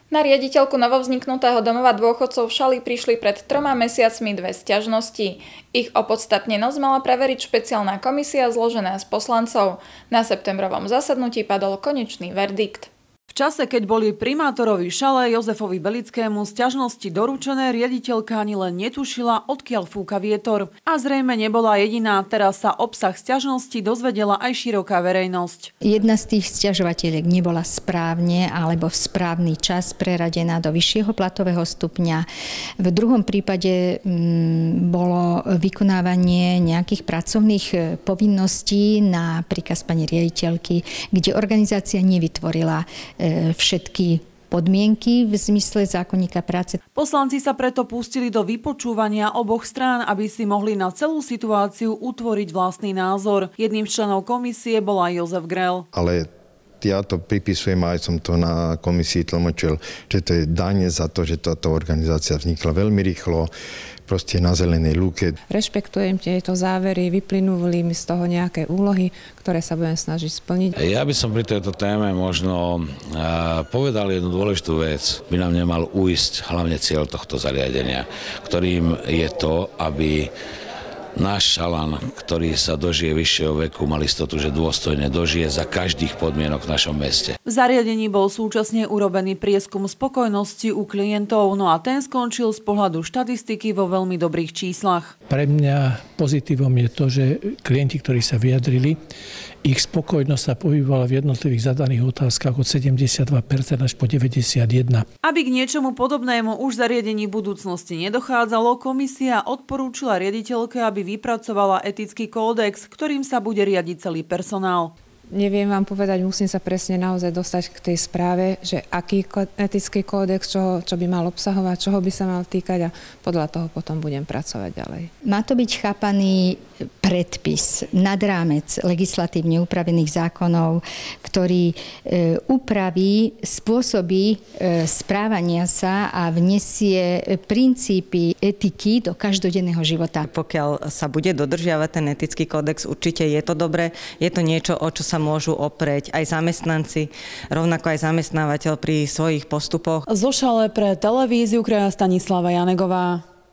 Na riaditeľku novovzniknutého domova dôchodcov v Šali prišli pred 3 mesiacmi 2 sťažnosti. Ich opodstatnenosť mala preveriť špeciálna komisia zložená z poslancov. Na septembrovom zasadnutí padol konečný verdikt. V čase, keď boli primátorovi Šale Jozefovi Belickému sťažnosti doručené, riaditeľka ani len netušila, odkiaľ fúka vietor. A zrejme nebola jediná, teraz sa obsah sťažnosti dozvedela aj široká verejnosť. Jedna z tých sťažovateľiek nebola správne alebo v správny čas preradená do vyššieho platového stupňa. V druhom prípade bolo vykonávanie nejakých pracovných povinností na príkaz pani riaditeľky, kde organizácia nevytvorila všetky podmienky v zmysle zákonníka práce. Poslanci sa preto pustili do vypočúvania oboch strán, aby si mohli na celú situáciu utvoriť vlastný názor. Jedným z členov komisie bol aj Jozef Grell. Ale ja to pripisujem, aj som to na komisii tlmočil, že to je daň za to, že táto organizácia vznikla veľmi rýchlo, proste na zelenej lúke. Rešpektujem tieto závery, vyplynuli mi z toho nejaké úlohy, ktoré sa budem snažiť splniť. Ja by som pri tejto téme možno povedal jednu dôležitú vec. By nám nemal ujsť hlavne cieľ tohto zariadenia, ktorým je to, aby náš Šalan, ktorý sa dožije vyššieho veku, mal istotu, že dôstojne dožije za každých podmienok v našom meste. V zariadení bol súčasne urobený prieskum spokojnosti u klientov, no a ten skončil z pohľadu štatistiky vo veľmi dobrých číslach. Pre mňa pozitívom je to, že klienti, ktorí sa vyjadrili, ich spokojnosť sa pohybovala v jednotlivých zadaných otázkach od 72% až po 91%. Aby k niečomu podobnému už zariadení v budúcnosti nedochádzalo, komisia odporúčila riaditeľke, aby vypracovala etický kódex, ktorým sa bude riadiť celý personál. Neviem vám povedať, musím sa presne naozaj dostať k tej správe, že aký etický kódex, čo by mal obsahovať, čoho by sa mal týkať a podľa toho potom budem pracovať ďalej. Má to byť chápaný predpis nad rámec legislatívne upravených zákonov, ktorý upraví spôsoby správania sa a vnesie princípy etiky do každodenného života. Pokiaľ sa bude dodržiavať ten etický kódex, určite je to dobré. Je to niečo, o čo sa môžu oprieť aj zamestnanci, rovnako aj zamestnávateľ pri svojich postupoch. Zo Šale pre televíziu Kraja Stanislava Janegová.